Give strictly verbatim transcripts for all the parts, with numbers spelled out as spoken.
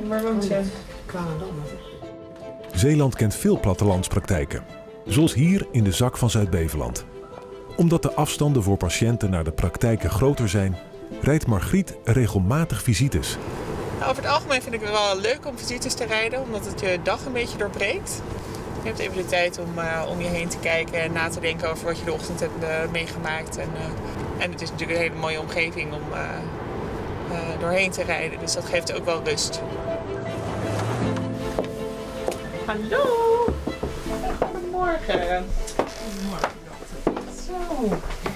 Waar woont ze? Zeeland kent veel plattelandspraktijken, zoals hier in de Zak van Zuid-Beveland. Omdat de afstanden voor patiënten naar de praktijken groter zijn, rijdt Margriet regelmatig visites. Nou, over het algemeen vind ik het wel leuk om visites te rijden, omdat het je dag een beetje doorbreekt. Je hebt even de tijd om, uh, om je heen te kijken en na te denken over wat je de ochtend hebt uh, meegemaakt. En, uh, en het is natuurlijk een hele mooie omgeving om uh, uh, doorheen te rijden, dus dat geeft ook wel rust. Hallo! Goedemorgen. Goedemorgen, dokter. Zo.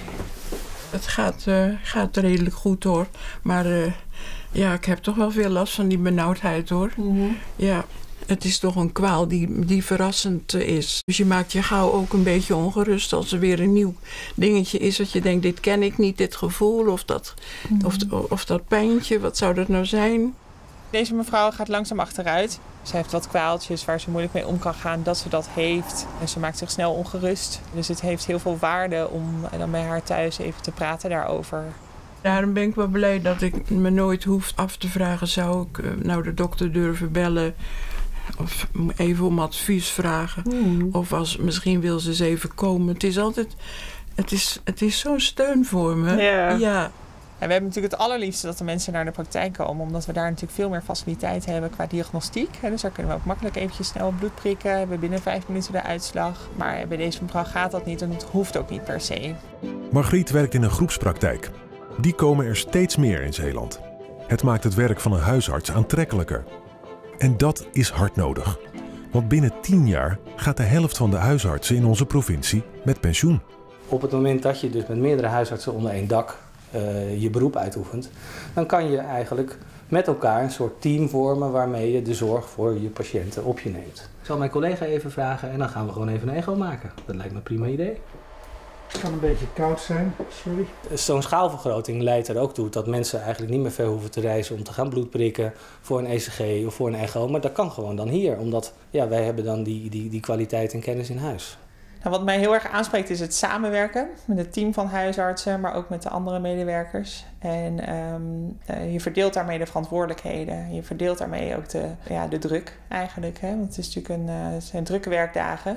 Het gaat, uh, gaat redelijk goed hoor, maar uh, ja, ik heb toch wel veel last van die benauwdheid hoor. Mm-hmm. Ja, het is toch een kwaal die, die verrassend uh, is. Dus je maakt je gauw ook een beetje ongerust als er weer een nieuw dingetje is dat je denkt, dit ken ik niet, dit gevoel of dat, mm-hmm. of, of dat pijntje, wat zou dat nou zijn? Deze mevrouw gaat langzaam achteruit. Ze heeft wat kwaaltjes waar ze moeilijk mee om kan gaan dat ze dat heeft. En ze maakt zich snel ongerust. Dus het heeft heel veel waarde om dan bij haar thuis even te praten daarover. Daarom ben ik wel blij dat ik me nooit hoef af te vragen, zou ik nou de dokter durven bellen? Of even om advies vragen. Mm. Of als, misschien wil ze eens even komen. Het is altijd, het is, het is zo'n steun voor me. Ja. Ja. En we hebben natuurlijk het allerliefste dat de mensen naar de praktijk komen, omdat we daar natuurlijk veel meer faciliteit hebben qua diagnostiek. Dus daar kunnen we ook makkelijk eventjes snel bloed prikken, we hebben binnen vijf minuten de uitslag. Maar bij deze mevrouw gaat dat niet en het hoeft ook niet per se. Margriet werkt in een groepspraktijk. Die komen er steeds meer in Zeeland. Het maakt het werk van een huisarts aantrekkelijker. En dat is hard nodig. Want binnen tien jaar gaat de helft van de huisartsen in onze provincie met pensioen. Op het moment dat je dus met meerdere huisartsen onder één dak Uh, je beroep uitoefent, dan kan je eigenlijk met elkaar een soort team vormen waarmee je de zorg voor je patiënten op je neemt. Ik zal mijn collega even vragen en dan gaan we gewoon even een echo maken. Dat lijkt me een prima idee. Het kan een beetje koud zijn, sorry. Zo'n schaalvergroting leidt er ook toe dat mensen eigenlijk niet meer ver hoeven te reizen om te gaan bloed prikken voor een E C G of voor een echo. Maar dat kan gewoon dan hier, omdat ja, wij hebben dan die, die, die kwaliteit en kennis in huis. Nou, wat mij heel erg aanspreekt is het samenwerken met het team van huisartsen, maar ook met de andere medewerkers. En um, uh, je verdeelt daarmee de verantwoordelijkheden. Je verdeelt daarmee ook de, ja, de druk eigenlijk. Hè? Want het, is natuurlijk een, uh, het zijn drukke werkdagen.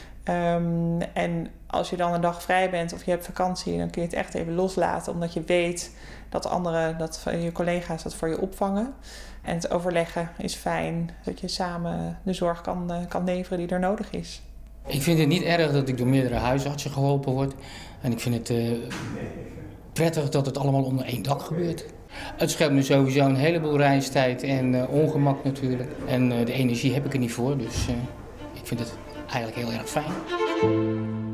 Um, en als je dan een dag vrij bent of je hebt vakantie, dan kun je het echt even loslaten. Omdat je weet dat anderen, dat je collega's dat voor je opvangen. En het overleggen is fijn, dat je samen de zorg kan, uh, kan leveren die er nodig is. Ik vind het niet erg dat ik door meerdere huisartsen geholpen word. En ik vind het uh, prettig dat het allemaal onder één dak gebeurt. Het scheelt me sowieso een heleboel reistijd en uh, ongemak natuurlijk. En uh, de energie heb ik er niet voor, dus uh, ik vind het eigenlijk heel erg fijn.